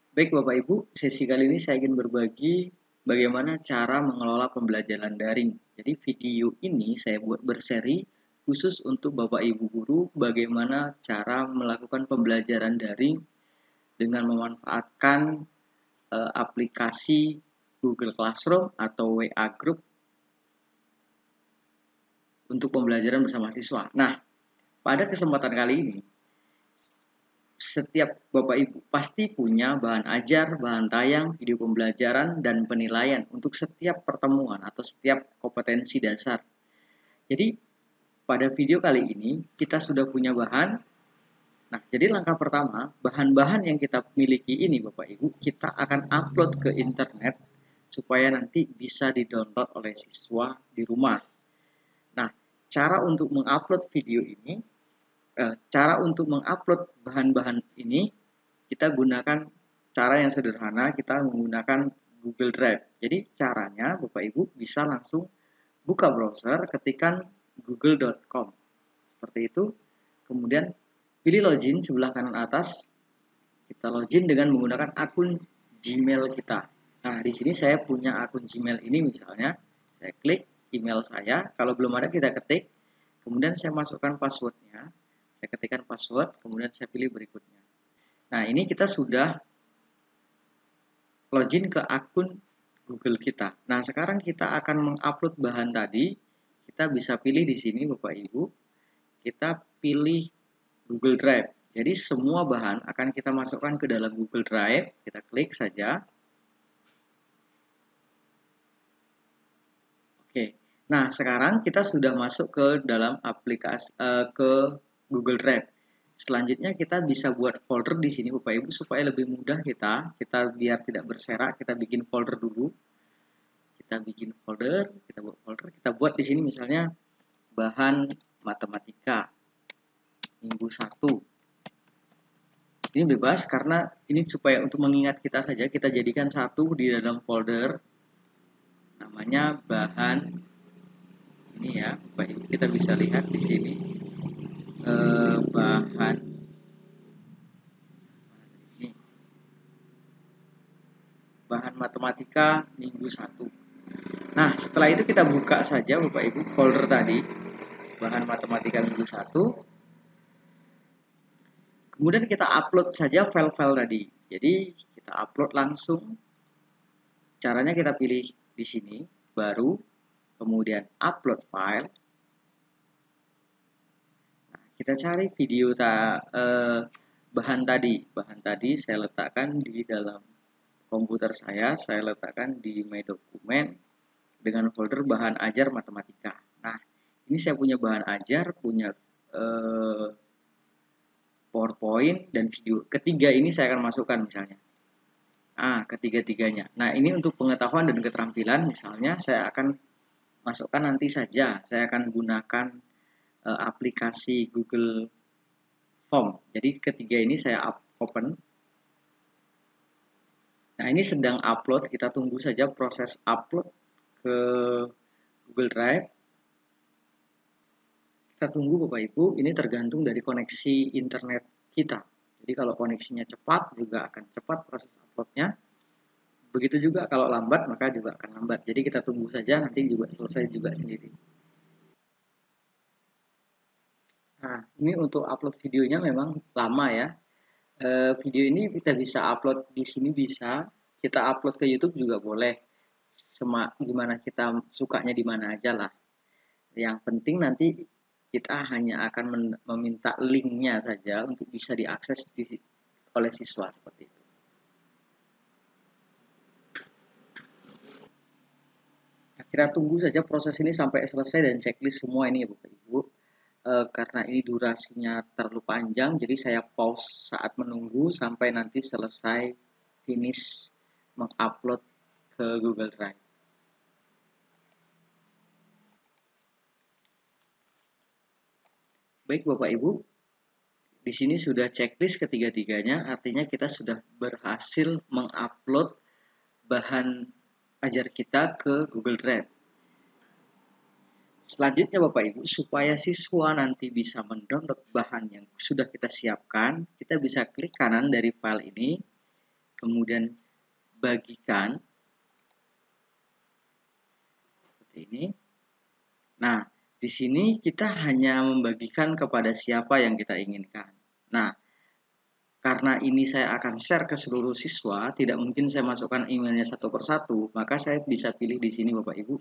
Baik Bapak Ibu, sesi kali ini saya ingin berbagi bagaimana cara mengelola pembelajaran daring. Jadi video ini saya buat berseri khusus untuk Bapak Ibu guru bagaimana cara melakukan pembelajaran daring dengan memanfaatkan aplikasi Google Classroom atau WA Group untuk pembelajaran bersama siswa. Nah, pada kesempatan kali ini setiap Bapak Ibu pasti punya bahan ajar, bahan tayang, video pembelajaran, dan penilaian untuk setiap pertemuan atau setiap kompetensi dasar. Jadi, pada video kali ini kita sudah punya bahan. Nah, jadi langkah pertama, bahan-bahan yang kita miliki ini Bapak Ibu, kita akan upload ke internet supaya nanti bisa di-download oleh siswa di rumah. Nah, cara untuk mengupload video ini, cara untuk mengupload bahan-bahan ini kita gunakan cara yang sederhana, kita menggunakan Google Drive. Jadi caranya Bapak Ibu bisa langsung buka browser, ketikkan google.com. Seperti itu. Kemudian pilih login sebelah kanan atas. Kita login dengan menggunakan akun Gmail kita. Nah, di sini saya punya akun Gmail ini misalnya. Saya klik email saya. Kalau belum ada kita ketik. Kemudian saya masukkan passwordnya. Saya ketikkan password, kemudian saya pilih berikutnya. Nah, ini kita sudah login ke akun Google kita. Nah, sekarang kita akan mengupload bahan tadi. Kita bisa pilih di sini Bapak Ibu. Kita pilih Google Drive. Jadi semua bahan akan kita masukkan ke dalam Google Drive. Kita klik saja. Oke. Nah, sekarang kita sudah masuk ke dalam aplikasi ke Google Drive. Selanjutnya kita bisa buat folder di sini Bapak Ibu supaya lebih mudah kita biar tidak berserak, kita bikin folder dulu. Kita bikin folder, kita buat di sini misalnya bahan matematika minggu 1. Ini bebas karena ini supaya untuk mengingat kita saja, kita jadikan satu di dalam folder namanya bahan ini ya, Bapak Ibu kita bisa lihat di sini bahan ini bahan matematika minggu 1. Nah, setelah itu kita buka saja Bapak Ibu folder tadi, bahan matematika minggu 1. Kemudian kita upload saja file-file tadi. Jadi, kita upload langsung. Caranya kita pilih di sini, baru, kemudian upload file. Nah, kita cari video bahan tadi. Bahan tadi saya letakkan di dalam komputer saya letakkan di My Dokumen dengan folder bahan ajar matematika. Nah, ini saya punya bahan ajar, punya PowerPoint dan video. Ketiga ini saya akan masukkan misalnya. Nah, ketiga-tiganya. Nah, ini untuk pengetahuan dan keterampilan misalnya saya akan masukkan nanti saja. Saya akan gunakan aplikasi Google Form. Jadi ketiga ini saya open. Nah, ini sedang upload. Kita tunggu saja proses upload ke Google Drive. Kita tunggu Bapak Ibu, ini tergantung dari koneksi internet kita. Jadi kalau koneksinya cepat juga akan cepat proses uploadnya. Begitu juga kalau lambat maka juga akan lambat. Jadi kita tunggu saja, nanti juga selesai juga sendiri. Nah, ini untuk upload videonya memang lama ya. Video ini kita bisa upload di sini bisa, kita upload ke YouTube juga boleh. Gimana kita sukanya di mana aja lah. Yang penting nanti kita hanya akan meminta linknya saja untuk bisa diakses oleh siswa seperti itu. Nah, kita tunggu saja proses ini sampai selesai dan checklist semua ini ya Bapak Ibu. Karena ini durasinya terlalu panjang, jadi saya pause saat menunggu sampai nanti selesai finish mengupload ke Google Drive. Baik Bapak Ibu, di sini sudah checklist ketiga-tiganya, artinya kita sudah berhasil mengupload bahan ajar kita ke Google Drive. Selanjutnya Bapak Ibu, supaya siswa nanti bisa mendownload bahan yang sudah kita siapkan, kita bisa klik kanan dari file ini, kemudian bagikan seperti ini. Nah, di sini kita hanya membagikan kepada siapa yang kita inginkan. Nah, karena ini saya akan share ke seluruh siswa, tidak mungkin saya masukkan emailnya satu persatu, maka saya bisa pilih di sini Bapak Ibu.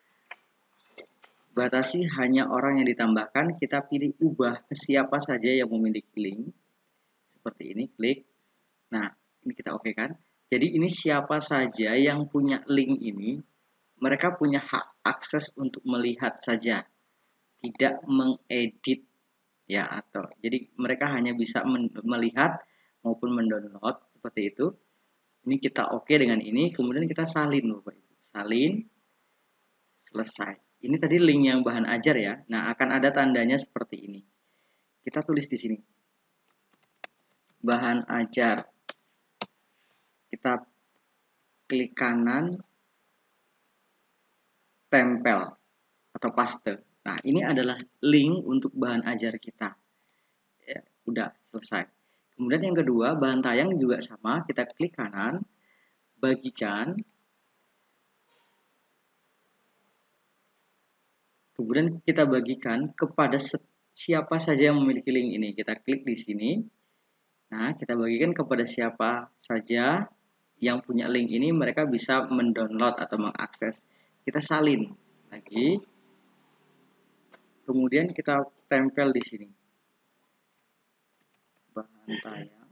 Batasi hanya orang yang ditambahkan, kita pilih ubah ke siapa saja yang memiliki link. Seperti ini, klik. Nah, ini kita oke kan? Jadi ini siapa saja yang punya link ini, mereka punya hak akses untuk melihat saja, tidak mengedit ya, atau jadi mereka hanya bisa melihat maupun mendownload seperti itu. Ini kita oke dengan ini, kemudian kita salin Bapak Ibu. Salin, selesai. Ini tadi link yang bahan ajar ya. Nah, akan ada tandanya seperti ini. Kita tulis di sini. Bahan ajar. Kita klik kanan, tempel atau paste. Nah, ini adalah link untuk bahan ajar kita. Ya, udah selesai. Kemudian yang kedua, bahan tayang juga sama. Kita klik kanan, bagikan. Kemudian kita bagikan kepada siapa saja yang memiliki link ini. Kita klik di sini. Nah, kita bagikan kepada siapa saja yang punya link ini, mereka bisa mendownload atau mengakses. Kita salin lagi. Kemudian kita tempel di sini. Bahan tayang.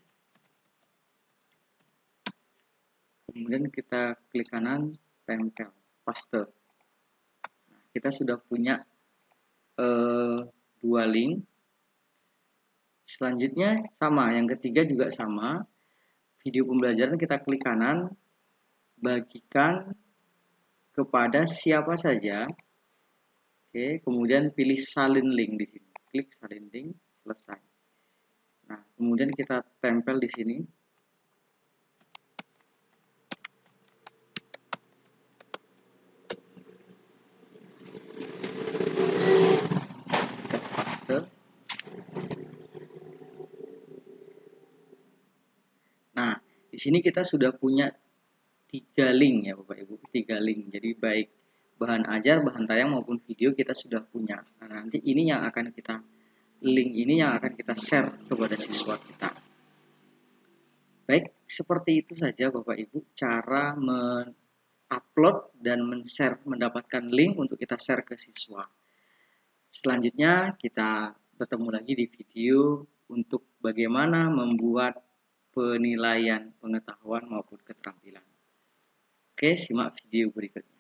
Kemudian kita klik kanan, tempel, paste. Nah, kita sudah punya dua link. Selanjutnya sama, yang ketiga juga sama. Video pembelajaran kita klik kanan, bagikan kepada siapa saja. Oke, kemudian pilih salin link di sini. Klik salin link, selesai. Nah, kemudian kita tempel di sini. Kita paste. Nah, di sini kita sudah punya 3 link ya Bapak Ibu, 3 link. Jadi baik bahan ajar, bahan tayang maupun video kita sudah punya. Nah, nanti ini yang akan kita link ini yang akan kita share kepada siswa kita. Baik, seperti itu saja Bapak Ibu cara upload dan men-share, mendapatkan link untuk kita share ke siswa. Selanjutnya kita bertemu lagi di video untuk bagaimana membuat penilaian pengetahuan maupun keterampilan. Oke, simak video berikutnya.